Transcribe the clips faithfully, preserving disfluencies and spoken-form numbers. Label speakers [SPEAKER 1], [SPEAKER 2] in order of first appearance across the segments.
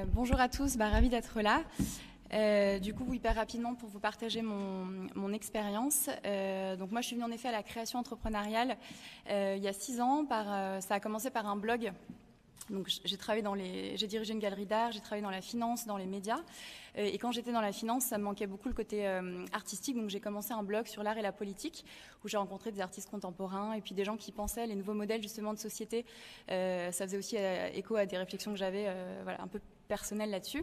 [SPEAKER 1] bonjour à tous, bah, ravie d'être là. Euh, du coup, hyper rapidement pour vous partager mon, mon expérience. Euh, donc moi, je suis venue en effet à la création entrepreneuriale euh, il y a six ans. Par, euh, ça a commencé par un blog. Donc j'ai travaillé dans les, j'ai dirigé une galerie d'art, j'ai travaillé dans la finance, dans les médias. Euh, et quand j'étais dans la finance, ça me manquait beaucoup le côté euh, artistique. Donc j'ai commencé un blog sur l'art et la politique, où j'ai rencontré des artistes contemporains et puis des gens qui pensaient les nouveaux modèles justement de société. Euh, ça faisait aussi euh, écho à des réflexions que j'avais, euh, voilà, un peu personnelles là-dessus.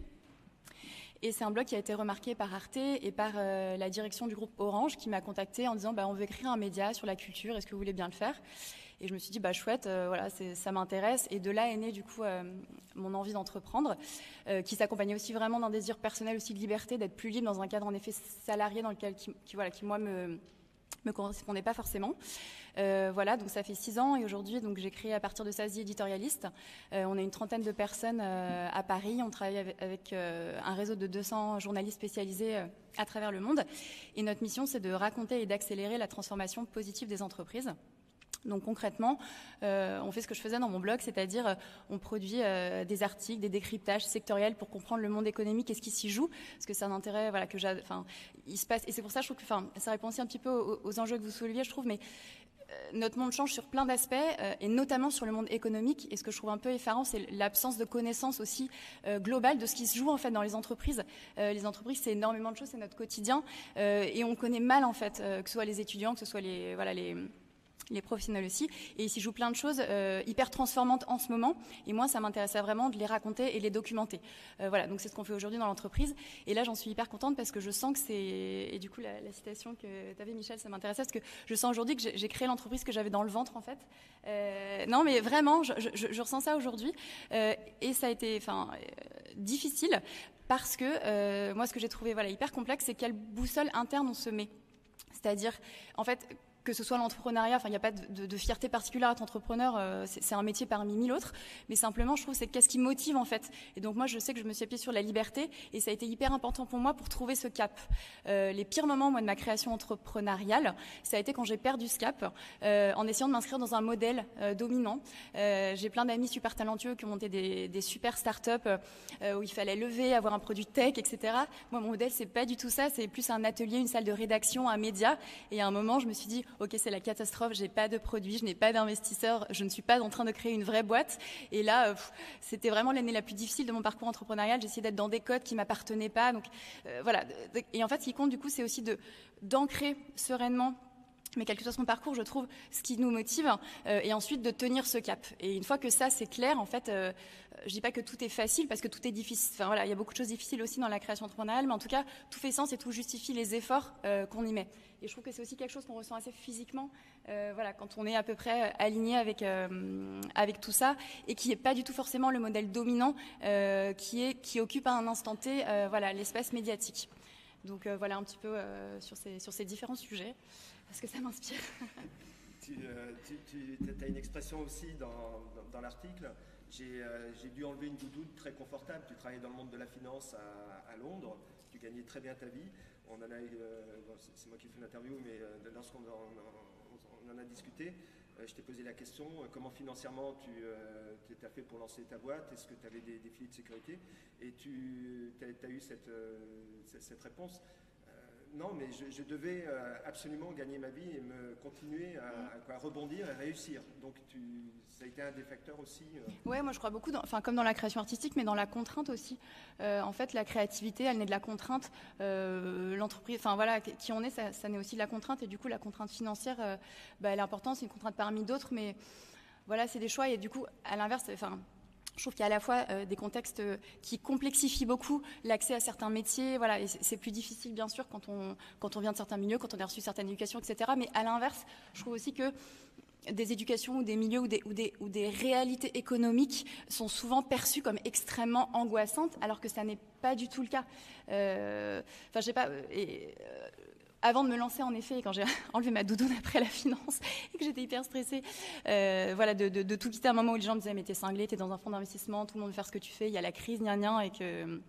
[SPEAKER 1] Et c'est un blog qui a été remarqué par Arte et par euh, la direction du groupe Orange qui m'a contactée en disant bah, on veut écrire un média sur la culture, est-ce que vous voulez bien le faire? Et je me suis dit bah chouette, euh, voilà, c'est, ça m'intéresse. Et de là est née du coup euh, mon envie d'entreprendre, euh, qui s'accompagnait aussi vraiment d'un désir personnel aussi de liberté, d'être plus libre dans un cadre en effet salarié dans lequel qui, qui voilà qui moi me me correspondait pas forcément. Euh, voilà, donc ça fait six ans et aujourd'hui, donc j'ai créé à partir de Sazi Éditorialiste. Euh, on est une trentaine de personnes euh, à Paris. On travaille avec, avec euh, un réseau de deux cents journalistes spécialisés euh, à travers le monde. Et notre mission, c'est de raconter et d'accélérer la transformation positive des entreprises. Donc concrètement, euh, on fait ce que je faisais dans mon blog, c'est-à-dire euh, on produit euh, des articles, des décryptages sectoriels pour comprendre le monde économique et ce qui s'y joue, parce que c'est un intérêt, voilà, que j'ai, enfin, il se passe, et c'est pour ça je trouve que, enfin, ça répond aussi un petit peu aux, aux enjeux que vous souleviez, je trouve, mais euh, notre monde change sur plein d'aspects, euh, et notamment sur le monde économique. Et ce que je trouve un peu effarant, c'est l'absence de connaissance aussi euh, globale de ce qui se joue en fait dans les entreprises. Euh, les entreprises, c'est énormément de choses, c'est notre quotidien, euh, et on connaît mal en fait, euh, que ce soit les étudiants, que ce soit les, voilà, les les professionnels aussi, et il s'y joue plein de choses euh, hyper transformantes en ce moment, et moi ça m'intéressait vraiment de les raconter et les documenter. Euh, voilà, donc c'est ce qu'on fait aujourd'hui dans l'entreprise, et là j'en suis hyper contente parce que je sens que c'est, et du coup la, la citation que tu avais Michel, ça m'intéressait parce que je sens aujourd'hui que j'ai, j'ai créé l'entreprise que j'avais dans le ventre en fait. Euh, non mais vraiment, je, je, je ressens ça aujourd'hui, euh, et ça a été enfin, euh, difficile parce que euh, moi ce que j'ai trouvé voilà, hyper complexe, c'est quelle boussole interne on se met. C'est-à-dire, en fait, que ce soit l'entrepreneuriat, enfin il n'y a pas de, de, de fierté particulière à être entrepreneur, euh, c'est, c'est un métier parmi mille autres, mais simplement je trouve c'est qu'est-ce qui motive en fait. Et donc moi je sais que je me suis appuyée sur la liberté et ça a été hyper important pour moi pour trouver ce cap. Euh, les pires moments moi de ma création entrepreneuriale, ça a été quand j'ai perdu ce cap, euh, en essayant de m'inscrire dans un modèle euh, dominant. Euh, j'ai plein d'amis super talentueux qui ont monté des, des super startups euh, où il fallait lever, avoir un produit tech, et cetera. Moi mon modèle c'est pas du tout ça, c'est plus un atelier, une salle de rédaction, un média. Et à un moment je me suis dit ok, c'est la catastrophe, j'ai pas de produit, je n'ai pas d'investisseurs, je ne suis pas en train de créer une vraie boîte. Et là, euh, pff, c'était vraiment l'année la plus difficile de mon parcours entrepreneurial. J'essayais d'être dans des codes qui m'appartenaient pas. Donc euh, voilà. Et en fait, ce qui compte du coup, c'est aussi de d'ancrer sereinement, mais quel que soit son parcours, je trouve, ce qui nous motive, euh, et ensuite de tenir ce cap. Et une fois que ça, c'est clair, en fait, euh, je dis pas que tout est facile, parce que tout est difficile. Enfin voilà, il y a beaucoup de choses difficiles aussi dans la création entrepreneuriale, mais en tout cas, tout fait sens et tout justifie les efforts euh, qu'on y met. Et je trouve que c'est aussi quelque chose qu'on ressent assez physiquement, euh, voilà, quand on est à peu près aligné avec euh, avec tout ça, et qui est pas du tout forcément le modèle dominant, euh, qui est qui occupe à un instant T, euh, voilà, l'espace médiatique. Donc euh, voilà un petit peu euh, sur ces sur ces différents sujets. Parce que ça m'inspire.
[SPEAKER 2] Tu, euh, tu, tu as une expression aussi dans, dans, dans l'article. J'ai, euh, j'ai dû enlever une doudoune très confortable. Tu travaillais dans le monde de la finance à, à Londres. Tu gagnais très bien ta vie. On en a, euh, bon, c'est, c'est moi qui fais l'interview, mais euh, lorsqu'on en, on, on en a discuté, euh, je t'ai posé la question euh, comment financièrement tu euh, as fait pour lancer ta boîte? Est-ce que tu avais des, des filets de sécurité? Et tu as eu cette, euh, cette, cette réponse. Non, mais je, je devais euh, absolument gagner ma vie et me continuer à, à, quoi, à rebondir et réussir. Donc, tu, ça a été un des facteurs aussi. Euh...
[SPEAKER 1] Oui, moi je crois beaucoup, dans, enfin, comme dans la création artistique, mais dans la contrainte aussi. Euh, en fait, la créativité, elle naît de la contrainte. Euh, l'entreprise, enfin voilà, qui on est, ça, ça naît aussi de la contrainte. Et du coup, la contrainte financière, euh, bah, elle est importante, c'est une contrainte parmi d'autres, mais voilà, c'est des choix. Et du coup, à l'inverse, enfin. Je trouve qu'il y a à la fois euh, des contextes euh, qui complexifient beaucoup l'accès à certains métiers. Voilà, et c'est, c'est plus difficile, bien sûr, quand on, quand on vient de certains milieux, quand on a reçu certaines éducations, et cetera. Mais à l'inverse, je trouve aussi que des éducations ou des milieux ou des, ou des, ou des réalités économiques sont souvent perçues comme extrêmement angoissantes, alors que ça n'est pas du tout le cas. Euh, enfin, je sais pas... Et, euh, avant de me lancer, en effet, quand j'ai enlevé ma doudoune après la finance et que j'étais hyper stressée, euh, voilà, de, de, de tout quitter à un moment où les gens me disaient « mais t'es cinglé, t'es dans un fonds d'investissement, tout le monde veut faire ce que tu fais, il y a la crise, gna gna », et que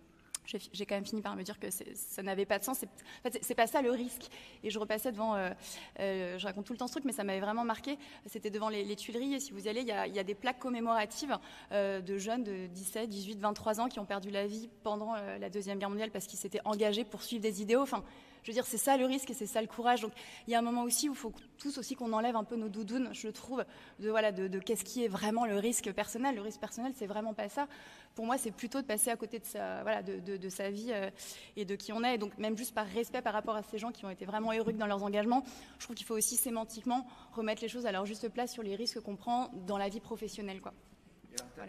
[SPEAKER 1] j'ai quand même fini par me dire que ça n'avait pas de sens. C'est, en fait, c'est pas ça le risque. Et je repassais devant, euh, euh, je raconte tout le temps ce truc, mais ça m'avait vraiment marqué. C'était devant les, les Tuileries, et si vous y allez, il y a, il y a des plaques commémoratives euh, de jeunes de dix-sept, dix-huit, vingt-trois ans qui ont perdu la vie pendant euh, la Deuxième Guerre mondiale parce qu'ils s'étaient engagés pour suivre des idéaux. Enfin, je veux dire, c'est ça le risque et c'est ça le courage. Donc, il y a un moment aussi où il faut tous aussi qu'on enlève un peu nos doudounes, je trouve, de, voilà, de, de qu'est-ce qui est vraiment le risque personnel. Le risque personnel, c'est vraiment pas ça. Pour moi, c'est plutôt de passer à côté de sa, voilà, de, de, de sa vie euh, et de qui on est. Et donc, même juste par respect par rapport à ces gens qui ont été vraiment héroïques dans leurs engagements, je trouve qu'il faut aussi sémantiquement remettre les choses à leur juste place sur les risques qu'on prend dans la vie professionnelle, quoi.
[SPEAKER 2] Alors,
[SPEAKER 1] voilà.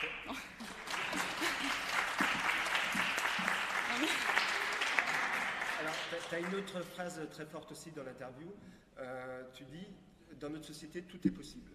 [SPEAKER 2] Alors, tu as une autre phrase très forte aussi dans l'interview. Euh, tu dis, dans notre société, tout est possible.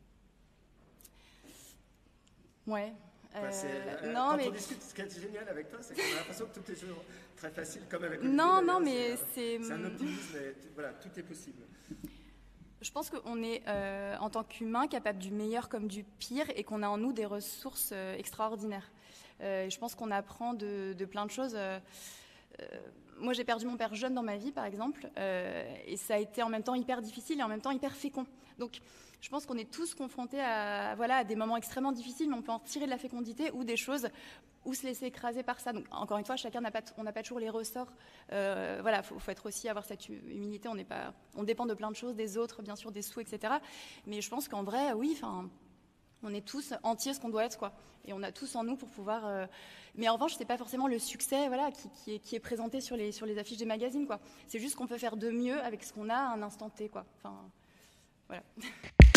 [SPEAKER 1] Ouais.
[SPEAKER 2] Enfin, euh,
[SPEAKER 1] non,
[SPEAKER 2] quand
[SPEAKER 1] mais...
[SPEAKER 2] on discute, ce qui est génial avec toi, c'est qu'on a l'impression que tout est toujours très facile, comme avec le
[SPEAKER 1] Non,
[SPEAKER 2] film,
[SPEAKER 1] non, mais
[SPEAKER 2] c'est,
[SPEAKER 1] c'est...
[SPEAKER 2] c'est un optimisme, et voilà, tout est possible.
[SPEAKER 1] Je pense qu'on est, euh, en tant qu'humain, capable du meilleur comme du pire et qu'on a en nous des ressources euh, extraordinaires. Euh, je pense qu'on apprend de, de plein de choses. Euh, euh, moi, j'ai perdu mon père jeune dans ma vie, par exemple, euh, et ça a été en même temps hyper difficile et en même temps hyper fécond. Donc, je pense qu'on est tous confrontés à, voilà, à des moments extrêmement difficiles, mais on peut en tirer de la fécondité ou des choses ou se laisser écraser par ça. Donc, encore une fois, chacun n'a pas, on n'a pas toujours les ressorts. Euh, voilà, faut, faut être aussi avoir cette humilité. On n'est pas, on dépend de plein de choses, des autres, bien sûr, des sous, et cetera. Mais je pense qu'en vrai, oui, enfin, on est tous entiers ce qu'on doit être, quoi. Et on a tous en nous pour pouvoir. Euh... Mais en revanche, c'est pas forcément le succès, voilà, qui, qui, est, qui est présenté sur les sur les affiches des magazines, quoi. C'est juste qu'on peut faire de mieux avec ce qu'on a à un instant T, quoi. Enfin, voilà.